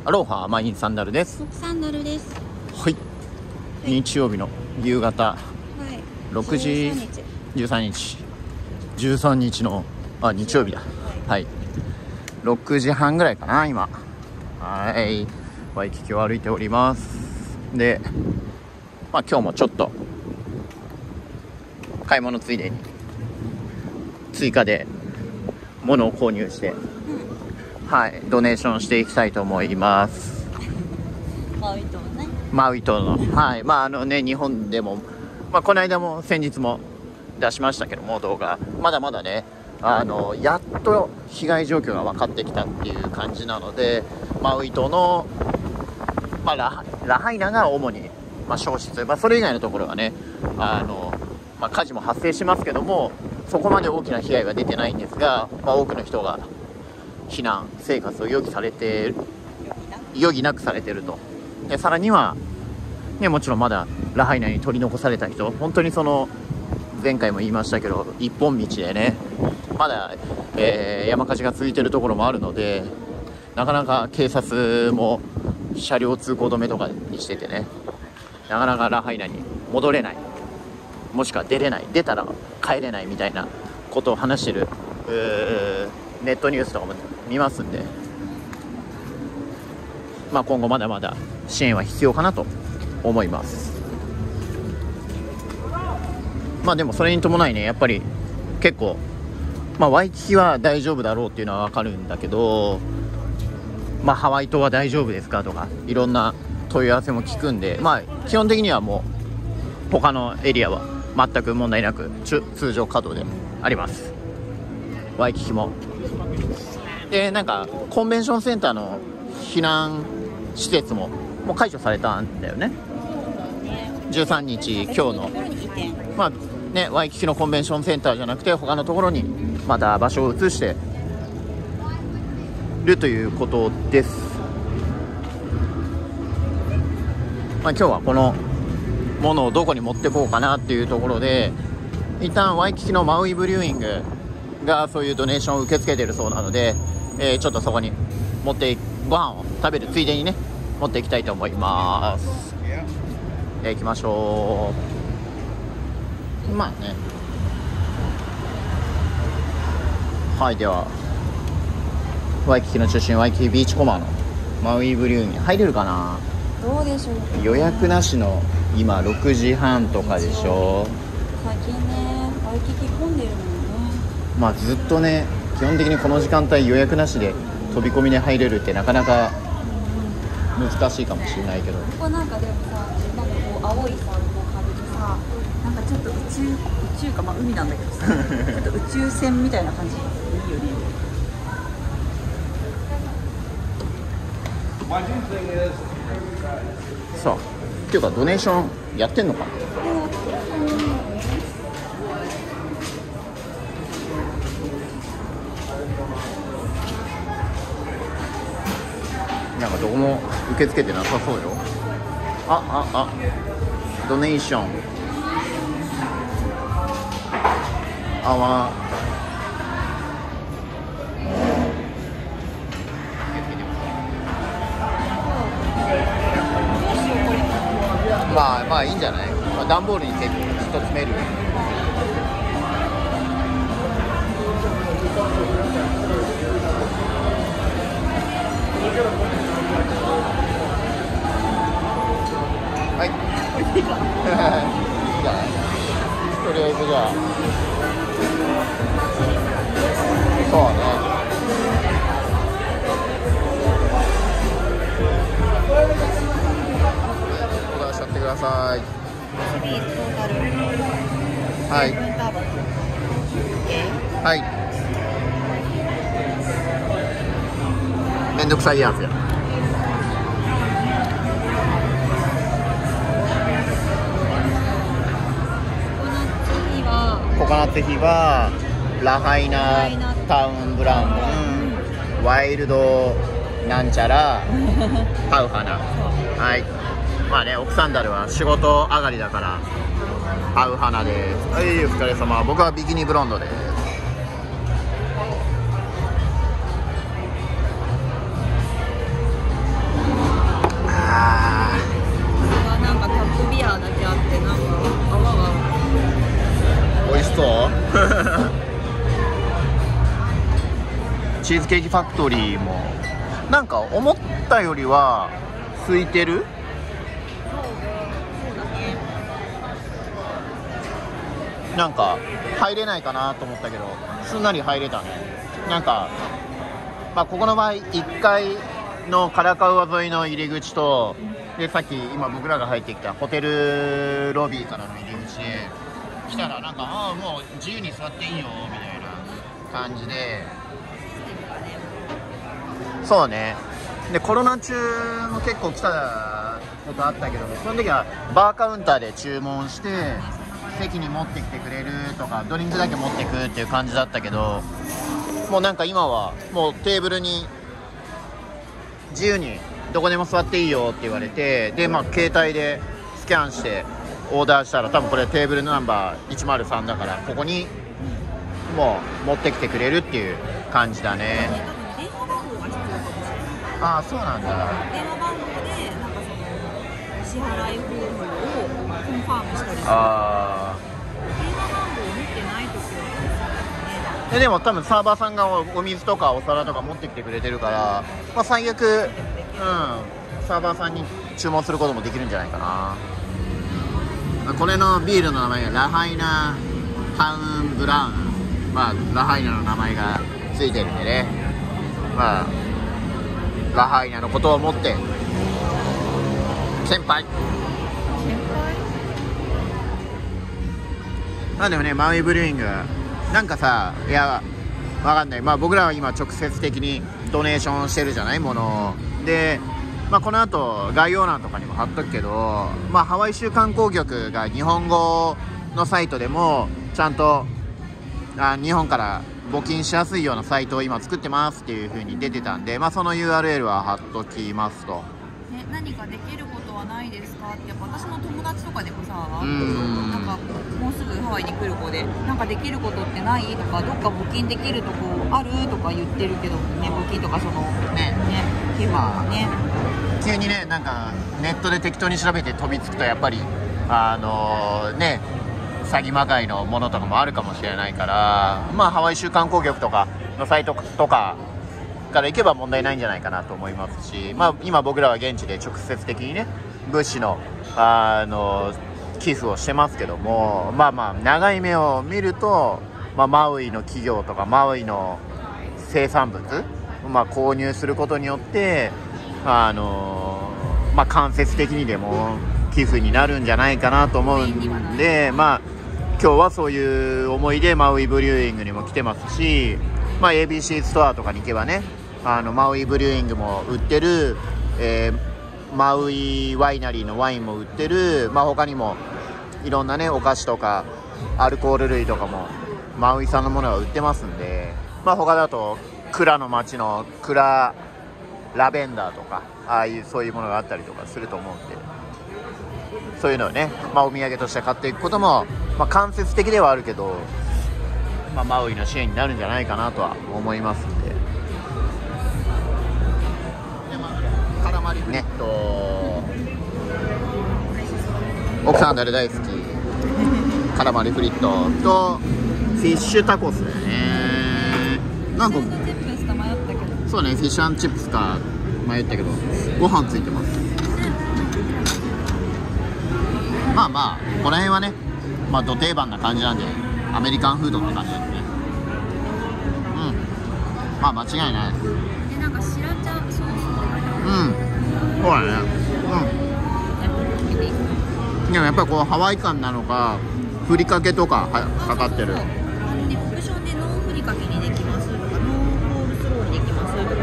アロハマインサンダルです。 サンダルです。 はい、日曜日の夕方、 はい、 6時13日の日曜日だ。はい、6時半ぐらいかな今。はい、ワイキキを歩いております。で、今日もちょっと買い物ついでに追加で物を購入して、はい、ドネーションしていきたいと思います。マウイ島の、はい、日本でも、この間も先日も出しましたけども動画、まだまだね、やっと被害状況が分かってきたっていう感じなので、マウイ島の、ラハイナが主に、消失、それ以外のところはね、火事も発生しますけども、そこまで大きな被害が出てないんですが、多くの人が避難生活を余儀なくされていると。でさらには、もちろんまだラハイナに取り残された人、本当に前回も言いましたけど、一本道でね、まだ、山火事が続いているところもあるので、なかなか警察も車両通行止めとかにしててね、なかなかラハイナに戻れない、もしくは出れない、出たら帰れないみたいなことを話してるネットニュースとかも見ますんで、今後まだまだ支援は必要かなと思います。でもそれに伴いね、やっぱり結構、ワイキキは大丈夫だろうっていうのは分かるんだけど、ハワイ島は大丈夫ですかとかいろんな問い合わせも聞くんで、基本的にはもう他のエリアは全く問題なく通常稼働であります。ワイキキもで、コンベンションセンターの避難施設ももう解除されたんだよね。13日今日のワイキキのコンベンションセンターじゃなくて他のところにまた場所を移してるということです。今日はこのものをどこに持ってこうかなっていうところで、一旦ワイキキのマウイブリューイングがそういうドネーションを受け付けているそうなので、ちょっとそこにご飯を食べるついでにね持っていきたいと思います。行きましょう。はい、ではワイキキの中心、ワイキキビーチコマのマウイブリューに入れるかな。 どうでしょう。 予約なしの今6時半とかでしょ。 最近ねワイキキ混んでるのよね。 ずっとね、基本的にこの時間帯予約なしで飛び込みで入れるってなかなか難しいかもしれないけど、 ここでもさ、青いさ壁でさ、ちょっと宇宙か海なんだけどさちょっと宇宙船みたいな感じいいよね。 さあ、っていうかドネーションやってんのか。どこも受け付けてなさそうよ。ドネーションいいんじゃない。段ボールに結構一つ詰める。はい。いいじゃない。とりあえずじゃあ。そうね。オーダーしちゃってください。はい。はい。めんどくさいやつや。ココナッツヒバ、ラハイナタウンブラウン、ワイルドなんちゃらパウハナ。はい。奥サンダルは仕事上がりだからパウハナです。はい、お疲れ様。僕はビキニブロンドです。 チーズケーキファクトリーもなんか思ったよりは空いてる。なんか入れないかなと思ったけどすんなり入れたね。なんか、まあ、ここの場合1階のカラカウア沿いの入り口とでさっき今僕らが入ってきたホテルロビーからの入り口で来たらなんかもう自由に座っていいよみたいな感じで、そうね。でコロナ中も結構来たことあったけどその時はバーカウンターで注文して席に持ってきてくれるとかドリンクだけ持ってくっていう感じだったけど、もうなんか今はもうテーブルに自由にどこでも座っていいよって言われて、でまあ携帯でスキャンしてオーダーしたら多分これテーブルナンバー103だからここにもう持ってきてくれるっていう感じだね。 電話番号が必要かもしれない。 ああそうなんだ。 電話番号でなんかその支払い方法をコンファームしたりする。電話番号を持ってない時はでも多分サーバーさんがお水とかお皿とか持ってきてくれてるから、まあ、最悪、サーバーさんに注文することもできるんじゃないかな。これのビールの名前がラハイナタウンブラウン、まあ、ラハイナの名前がついてるんでね、まあ、ラハイナのことを思って先輩なんでもね、マウイブリューイングなんかさ、いやわかんない、まあ、僕らは今直接的にドネーションしてるじゃないもので、まあ、この後概要欄とかにも貼っとくけど、まあ、ハワイ州観光局が日本語のサイトでもちゃんと日本から募金しやすいようなサイトを今作ってますっていう風に出てたんで、まあ、その URL は貼っときますと。 何かできることはないですかって、やっぱ私の友達とかでもさ、なんかもうすぐハワイに来る子でなんかできることってないとか、どっか募金できるとこあるとか言ってるけどね、募金とかその寄付とかね、 急にね、なんかネットで適当に調べて飛びつくとやっぱりね、詐欺まがいのものとかもあるかもしれないから、まあハワイ州観光局とかのサイトとかから行けば問題ないんじゃないかなと思いますし、まあ、今僕らは現地で直接的にね物資の、寄付をしてますけども、まあまあ長い目を見ると、まあ、マウイの企業とかマウイの生産物、まあ、購入することによってまあ、間接的にでも寄付になるんじゃないかなと思うんで、まあ今日はそういう思いでマウイブリューイングにも来てますし、まあ、ABC ストアとかに行けばね、マウイブリューイングも売ってる、マウイワイナリーのワインも売ってる、まあ、他にもいろんなねお菓子とかアルコール類とかもマウイ産のものが売ってますんで、まあ、他だとクラの街のクララベンダーとかそういうものがあったりとかすると思うんで、そういうのをね、まあ、お土産として買っていくことも、まあ、間接的ではあるけど、まあ、マウイの支援になるんじゃないかなとは思いますんで、カラマリね奥さん誰大好きカラマリフリットとフィッシュタコスだよね。なんかそうね、フィッシュ&チップスか迷ったけどご飯ついてます。まあまあこの辺はね、まあど定番な感じなんでアメリカンフードな感じなんでね、まあ間違いないです。 でなんかシラチャソースとかそうだね。でもやっぱりこうハワイ感なのかふりかけとかかかってる。 オプションでノーふりかけにできますとかノーコールスローにできますとか、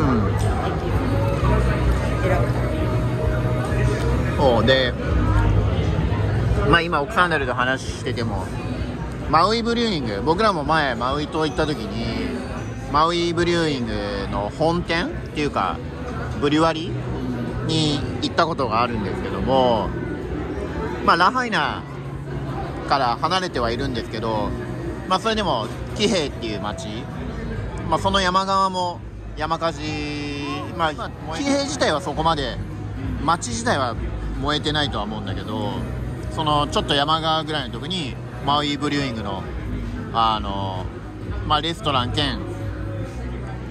そうで、まあ今オクサンダルで話しててもマウイブリューイング、僕らも前マウイ島行った時にマウイブリューイングの本店っていうかブリュワリーに行ったことがあるんですけども、まあラハイナから離れてはいるんですけど、まあそれでもキヘイっていう町、まあその山側も山火事、まあキヘイ自体はそこまで町自体は燃えてないとは思うんだけど、そのちょっと山側ぐらいのとこにマウイブリューイングのまあレストラン兼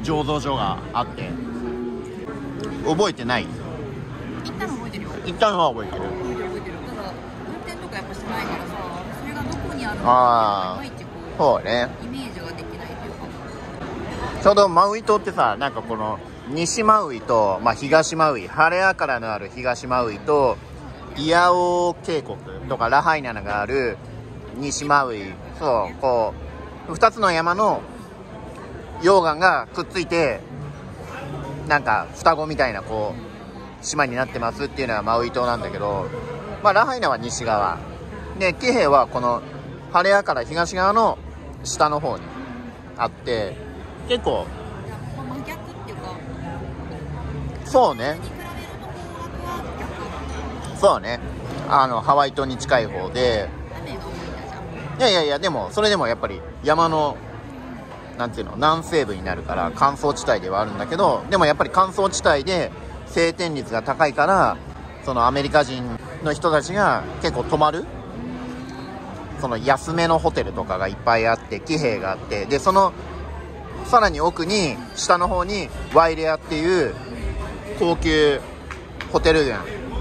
醸造所があって。覚えてない？ 行ったの覚えてるよ。 行ったのは覚えてる。 覚えてる。ただ運転とかやっぱしてないからさ、それがどこにあるのかいまいちこう、 そうね、 イメージができないというか。 ちょうどマウイ島ってさ、なんかこの西マウイと、まあ、東マウイ、ハレアからのある東マウイとイアオ渓谷とかラハイナがある西マウイ、そうこう2つの山の溶岩がくっついてなんか双子みたいなこう島になってますっていうのはマウイ島なんだけど、まあ、ラハイナは西側で、キヘイはこのハレアから東側の下の方にあって、結構真逆っていうか、 そうね、 比べると方角は逆。 そうね、ハワイ島に近い方で、 雨が多いんだじゃん。 いやでもそれでもやっぱり山のなんていうの南西部になるから乾燥地帯ではあるんだけど、でもやっぱり乾燥地帯で晴天率が高いから、そのアメリカ人の人たちが結構泊まるその安めのホテルとかがいっぱいあって、キヘイがあって、でそのさらに奥に下の方にワイレアっていう高級ホテル群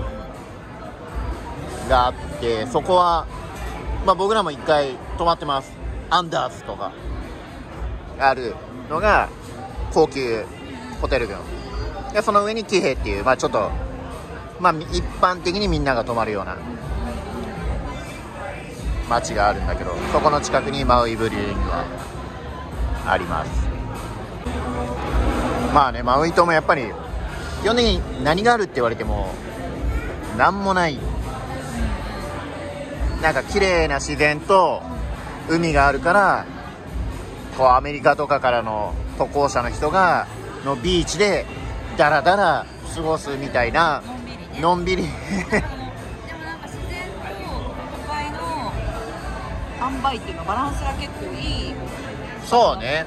があって、そこはまあ僕らも一回泊まってます。アンダースとかあるのが高級ホテル群で、その上にキヘイっていう、まあちょっとまあ一般的にみんなが泊まるような街があるんだけど、そこの近くにマウイブリューイングはあります。まあね、マウイ島もやっぱり基本的に何があるって言われてもなんもない。なんか綺麗な自然と海があるから、こうアメリカとかからの渡航者の人がのビーチでダラダラ過ごすみたいな、のんびりでもなんか自然と都会の塩梅っていうかバランスが結構いい。 そうね、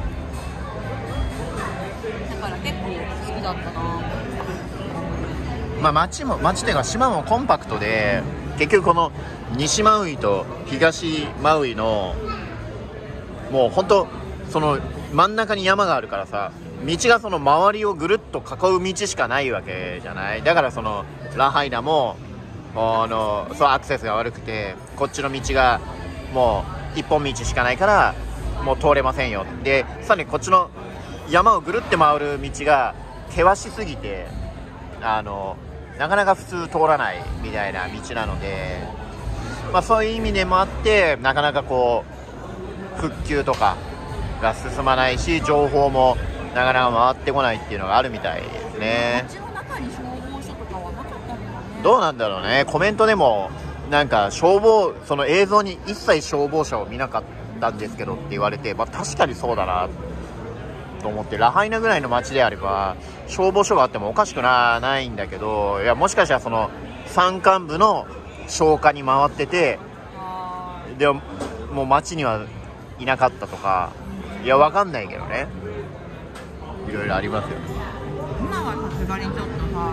だから結構好きだったな。 まあ街っていうか島もコンパクトで、結局この西マウイと東マウイのもう本当その真ん中に山があるからさ、道がその周りをぐるっと囲う道しかないわけじゃない。だからそのラハイナもそうアクセスが悪くて、こっちの道がもう一本道しかないからもう通れませんよ。でさらにこっちの山をぐるって回る道が険しすぎてなかなか普通通らないみたいな道なので、まあ、そういう意味でもあってなかなかこう復旧とかが進まないし、情報もなかなか回ってこないっていうのがあるみたいですね。 街の中に消防署とかはなかったんだよね。 どうなんだろうね。コメントでもなんかその映像に一切消防車を見なかったんですけどって言われて、まあ、確かにそうだなと思って、ラハイナぐらいの街であれば消防署があってもおかしくないんだけど、いやもしかしたらその山間部の消火に回ってて、でももう街にはいなかったとか、いやわかんないけどね、いろいろありますよね。 今はさすがにちょっとさ、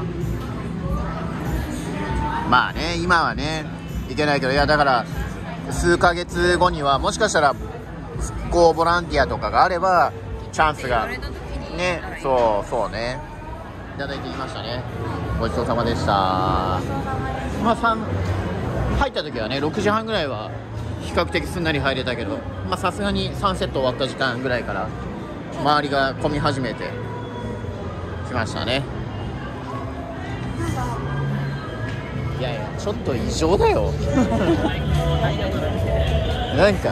まあね今はねいけないけど、いやだから数ヶ月後にはもしかしたら復興ボランティアとかがあればチャンスがね、そうね、いただいてきましたね。ごちそうさまでした。まあ入った時はね6時半ぐらいは比較的すんなり入れたけど、まあさすがにサンセット終わった時間ぐらいから周りが混み始めてきましたね。いやいやちょっと異常だよなんか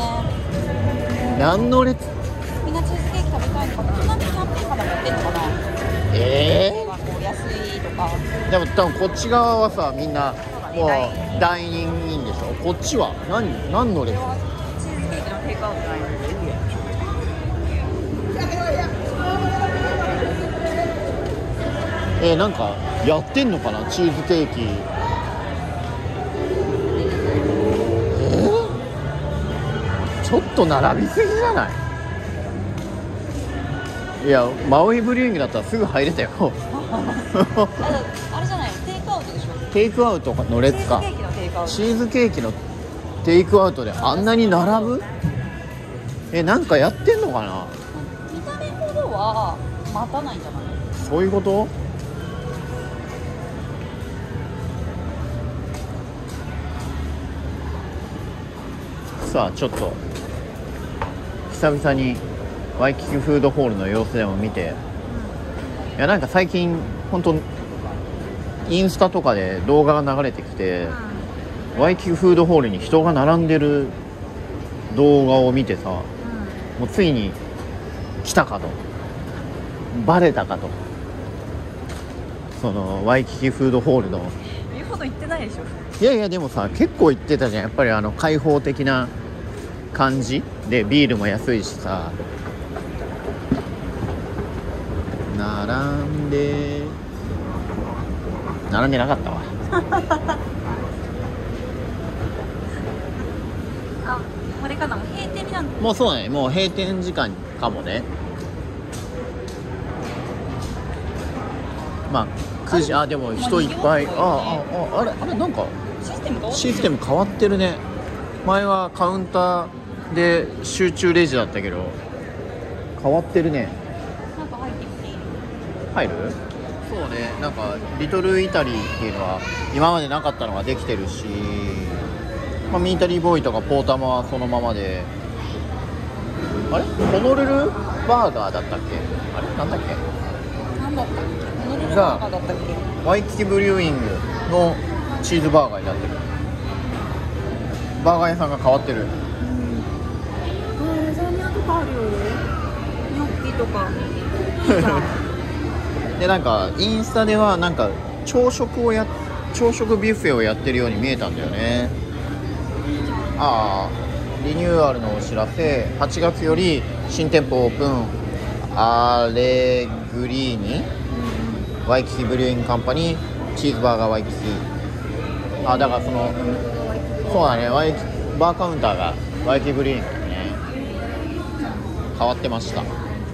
何の列、 みんなチーズケーキ食べたいのかな。なんでキャンペーンから持ってんのかな。安いとか。 でも多分こっち側はさみんなもうダイニングインでしょ。こっちは何の列？ チーズケーキのテイクアウトないの。 なんかやってんのかなチーズケーキ。ちょっと並びすぎじゃない？いやマウイブリューイングだったらすぐ入れたよあれじゃないの、テイクアウトでしょ。 テイクアウトの列か。チーズケーキのテイクアウトであんなに並ぶ？なんかやってんのかな。 見た目ほどはら待たないんじゃない？ そういうこと？さあちょっと久々にワイキキフードホールの様子でも見て、いやなんか最近本当インスタとかで動画が流れてきて、ワイキキフードホールに人が並んでる動画を見てさ、もうついに来たかと、バレたかと、そのワイキキフードホールの。 言うほど言ってないでしょ。 いやいやでもさ結構言ってたじゃん。やっぱり開放的な感じでビールも安いしさ、並んでなかったわあ、これかな、もう閉店になるの？ もうそうね、もう閉店時間かもね。まあ9時、あでも人いっぱい。あれなんかシステム変わってるね。前はカウンターで集中レジだったけど変わってるね。 なんか入ってきていい？ 入る？そうね、なんかリトルイタリーっていうのは今までなかったのができてるし、まあ、ミータリーボーイとかポータマはそのままで、あれホノルルバーガーだったっけ？あれなんだっけ？ なんだったっけ？ホノルルバーガーだったっけ？ ワイキキブリューイングのチーズバーガーになってる。バーガー屋さんが変わってる。 ラザニアとかあるよ。ニョッキとかでなんかインスタではなんか朝食ビュッフェをやってるように見えたんだよね。リニューアルのお知らせ、8月より新店舗オープン、アレグリーニ、ワイキキブリューイングカンパニー、チーズバーガーワイキキ。だからそうだね、バーカウンターがワイキキブリューイングですね。変わってました。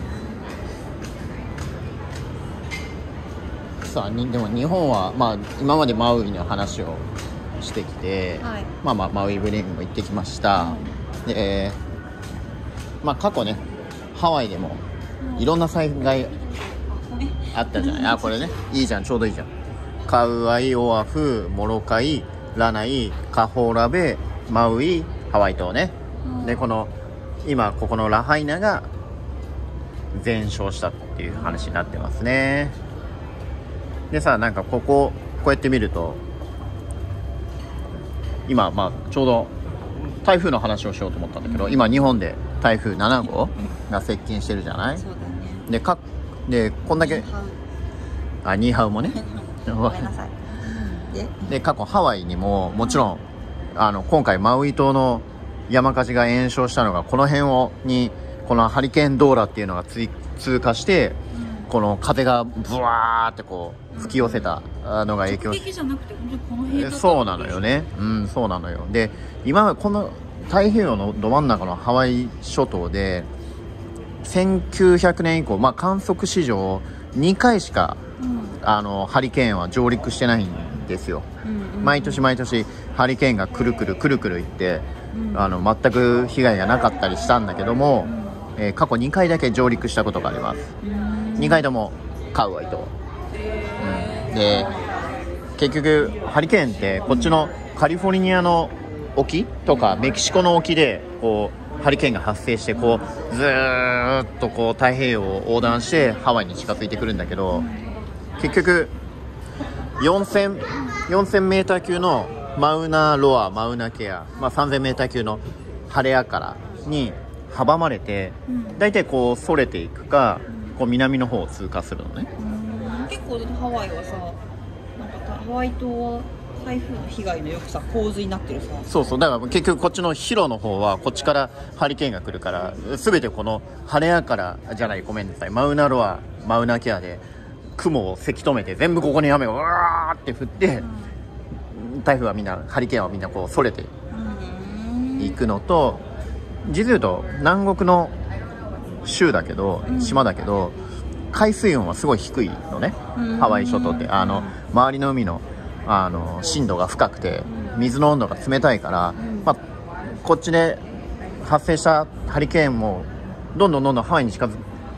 さあでも日本は、まあ、今までマウイの話をしてきて、 はい、 マウイブリューイングも行ってきました、で過去ねハワイでもいろんな災害あったじゃない。これねいいじゃん、ちょうどいいじゃん。カウアイ、オアフ、モロカイ、ラナイ、カホラベ、マウイ、ハワイ島ね、で今ここのラハイナが全焼したっていう話になってますね。でさ、なんかこうやって見ると今ちょうど台風の話をしようと思ったんだけど、今日本で台風7号が接近してるじゃない。 そうだね。 でこんだけニーハウもねごめんなさい。 で過去ハワイにももちろん今回マウイ島の山火事が炎症したのがこの辺にこのハリケーンドーラっていうのが通過して、この風がブワーってこう吹き寄せたのが影響して、 直撃じゃなくて本当にこの辺だった。 そうなのよね。そうなのよ。で今この太平洋のど真ん中のハワイ諸島で1900年以降、観測史上2回しか、ハリケーンは上陸してないんですよ。毎年ハリケーンがくるくるいって、全く被害がなかったりしたんだけども、過去2回だけ上陸したことがあります。2回ともカウアイ島、で結局ハリケーンってこっちのカリフォルニアの沖とかメキシコの沖でこうハリケーンが発生してずーっと太平洋を横断してハワイに近づいてくるんだけど、結局4000メーター級のマウナロア、マウナケア、3000メーター級のハレアカラに阻まれて、だいたいそれていくか、南の方を通過するのね。 結構ハワイはさ、なんかハワイ島は台風の被害のよくさ洪水になってるさ。そうだから結局こっちのヒロの方はこっちからハリケーンが来るから、全てこのハレアカラじゃない、ごめんなさい、マウナロア、マウナケアで雲をせき止めて、全部ここに雨がわーって降って、台風はみんな、ハリケーンはみんなそれていくのと、実言うと南国の州だけど、島だけど海水温はすごい低いのね、ハワイ諸島って。周りの海の深度が深くて水の温度が冷たいから、こっちで発生したハリケーンもどんどんハワイに近づ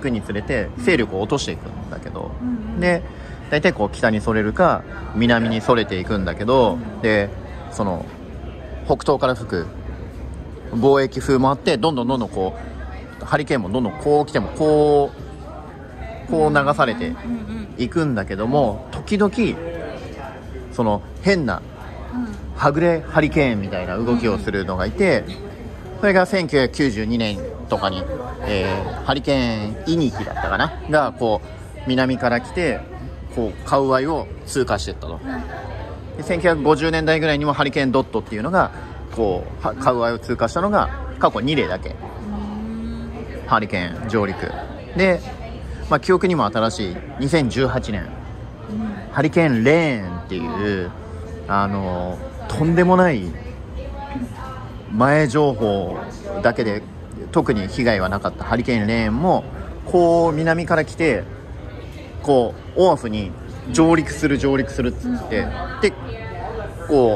くにつれて勢力を落としていくんだけど、 うん、 で大体こう北にそれるか南にそれていくんだけど、でその北東から吹く貿易風もあって、どんどんこうハリケーンもどんどんこう来てもこう流されていくんだけども、時々その変なはぐれハリケーンみたいな動きをするのがいて、それが1992年とかに、ハリケーンイニキだったかながこう南から来てこうカウアイを通過していったと。で1950年代ぐらいにもハリケーンドットっていうのがこうカウアイを通過したのが過去2例だけ、ハリケーン上陸で、まあ、記憶にも新しい2018年、ハリケーンレーンっていうとんでもない前情報だけで特に被害はなかったハリケーンレーンもこう南から来てこうオアフに上陸するっつってでこ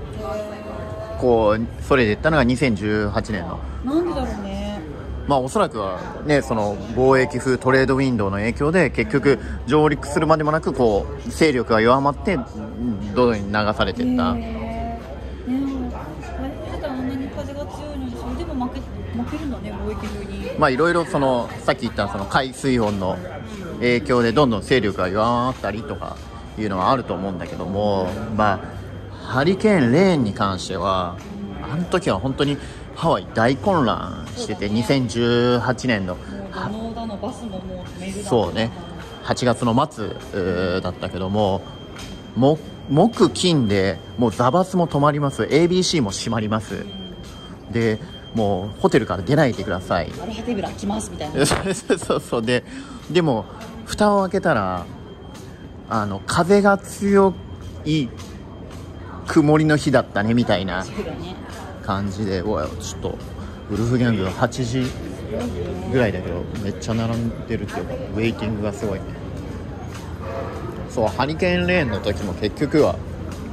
うそれでいったのが2018年の。 なんでだろうね。 まあおそらくはね、その貿易風トレードウィンドウの影響で結局上陸するまでもなくこう勢力が弱まってどんどん流されていった。 ねえ、台風だとあんなに風が強いのにそれでも負けるんだね、貿易風に。 まあいろいろそのさっき言ったその海水温の影響でどんどん勢力が弱まったりとかいうのはあると思うんだけども、まあハリケーンレーンに関してはあの時は本当にハワイ大混乱してて、2018年のバスももうメールだ、 そうね、8月の末だったけども、木金でもうザバスも止まります、 ABC も閉まります、でもうホテルから出ないでください、 アルハテブラ来ますみたいなそうでも蓋を開けたら風が強い曇りの日だったねみたいな感じで、おいちょっとウルフギャング8時ぐらいだけどめっちゃ並んでるっていうかウェイティングがすごいね。そう、ハリケーンレーンの時も結局は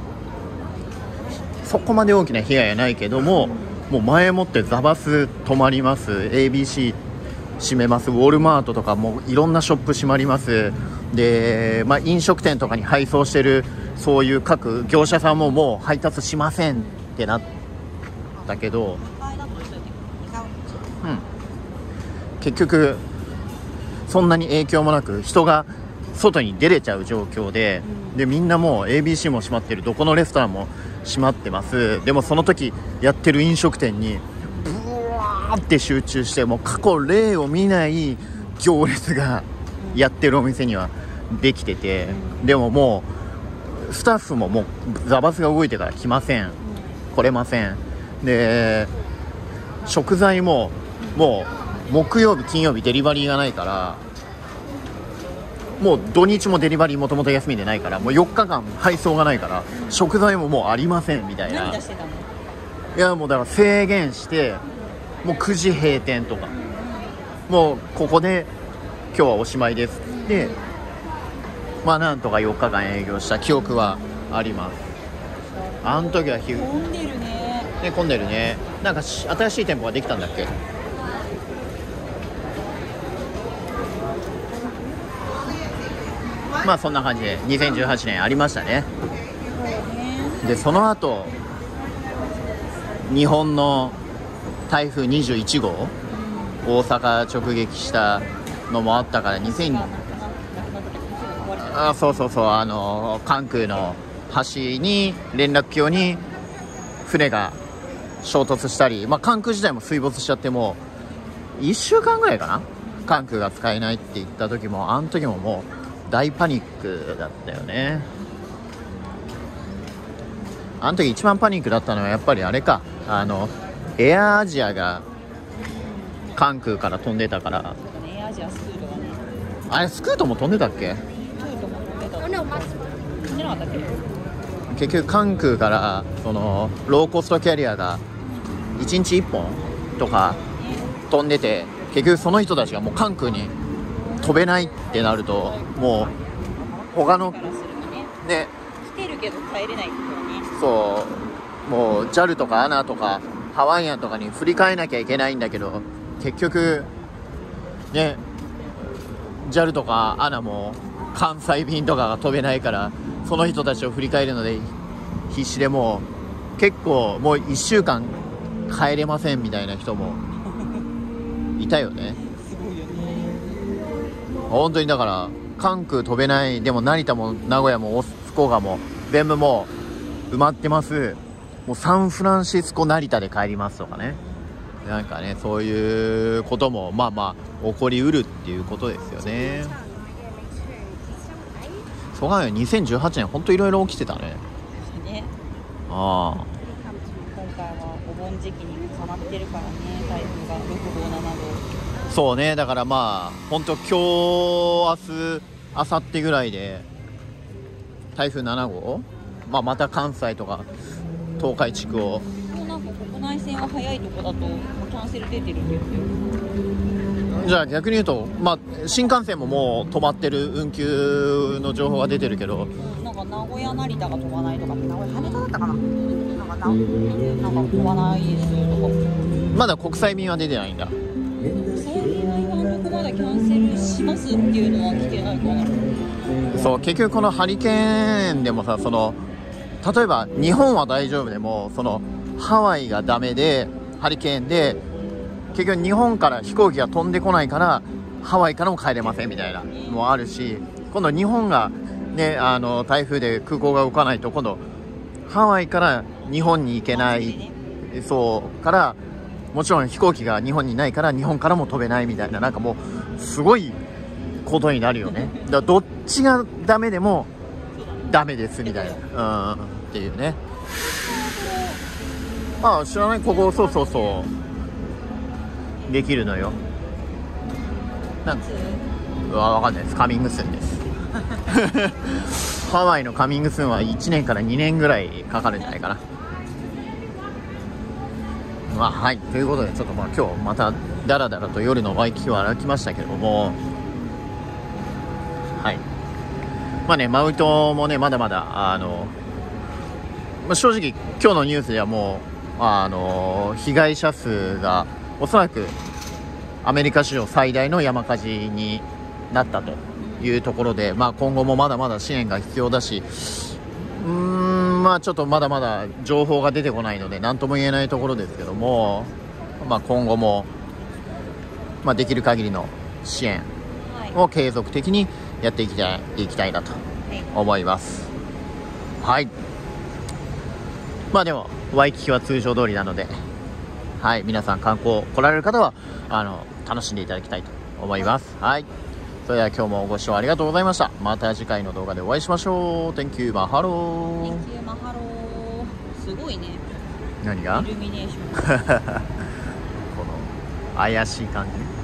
そこまで大きな被害はないけども、もう前もってザバス止まります、 ABC 閉めます、ウォルマートとかもいろんなショップ閉まります。で、まあ、飲食店とかに配送してるそういう各業者さんももう配達しませんってなったけど、結局そんなに影響もなく人が外に出れちゃう状況で、でみんなもう ABC も閉まってる、どこのレストランも閉まってます。でもその時やってる飲食店にブワーって集中して、もう過去例を見ない行列がやってるお店にはできてて、でももうスタッフももうザバスが動いてから来れません。で食材ももう木曜日金曜日デリバリーがないから、もう土日もデリバリーもともと休みでないから、もう4日間配送がないから食材ももうありませんみたいな。 何出してたの？ いやもうだから制限してもう9時閉店とか、もうここで今日はおしまいですってまあなんとか4日間営業した記憶はあります。あの時は混んでるね。 混んでるね。なんか新しい店舗ができたんだっけ？まあそんな感じで2018年ありましたね。でその後日本の台風21号、大阪直撃したのもあったからそう関空の橋に連絡橋に船が衝突したり、まあ、関空自体も水没しちゃって、もう1週間ぐらいかな、関空が使えないって言った時も、あの時ももう大パニックだったよね。あの時一番パニックだったのはやっぱりあれか、エアアジアが関空から飛んでたから。 エアアジアスクートがね、 あれスクートも飛んでたっけ？ スクートも飛んでた。飛んでなかったっけ？ 結局関空からそのローコストキャリアが1日1本とか飛んでて、結局その人たちがもう関空に飛べないってなると、もう他のね、 来てるけど帰れないってことね。 そうもう JAL とか ANA とかハワイアンとかに振り替えなきゃいけないんだけど、結局ね JAL とか ANA も関西便とかが飛べないから、その人たちを振り返るので必死で、もう結構もう1週間帰れませんみたいな人もいたよね。 すごいよね。 本当にだから関空飛べない。でも成田も名古屋も福岡も全部もう埋まってます。もうサンフランシスコ成田で帰りますとかね、なんかね、そういうこともまあまあ起こりうるっていうことですよね。そう考えると2018年本当いろいろ起きてたね。 ね。 ああ、 今回はお盆時期に重なってるからね、台風が6号7号。 そうね。だからまあ本当今日明日明後日ぐらいで台風7号、まあ、また関西とか東海地区を、 もうなんか国内線は早いとこだともうキャンセル出てるって言ってる。 じゃあ逆に言うと、まあ、新幹線ももう止まってる運休の情報が出てるけど、 なんか名古屋成田が飛ばないとか、名古屋羽田だったかな、なんか飛ばないですとか。 まだ国際便は出てないんだ。 国際便は今のところまだキャンセルしますっていうのは来てないかな。 そう、結局このハリケーンでもさ、その例えば日本は大丈夫でも、そのハワイがダメでハリケーンで結局日本から飛行機が飛んでこないからハワイからも帰れませんみたいなのもあるし、今度日本がね、台風で空港が動かないと今度ハワイから日本に行けない、そうからもちろん飛行機が日本にないから日本からも飛べないみたいな、なんかもうすごいことになるよね。だからどっちがダメでもダメですみたいな、っていうね。まあ知らない、ここそうそうそうできるのよ。なんわかんないです。カミングスーンですハワイのカミングスーンは1年から2年ぐらいかかるんじゃないかな。まあはい、ということでちょっとまあ今日またダラダラと夜のワイキキを歩きましたけれども、はい、まあね、マウイ島もねまだまだまあ、正直今日のニュースではもう被害者数がおそらくアメリカ史上最大の山火事になったというところで、まあ、今後もまだまだ支援が必要だし、まあちょっとまだまだ情報が出てこないので何とも言えないところですけども、まあ、今後も、まあ、できる限りの支援を継続的にやっていきたいなと思います。はい、まあでもワイキキは通常通りなので、はい、皆さん観光来られる方は楽しんでいただきたいと思います。はい、それでは今日もご視聴ありがとうございました。また次回の動画でお会いしましょう。 Thank you マハロー。 Thank you マハロー。すごいね、 何がイルミネーションこの怪しい感じ。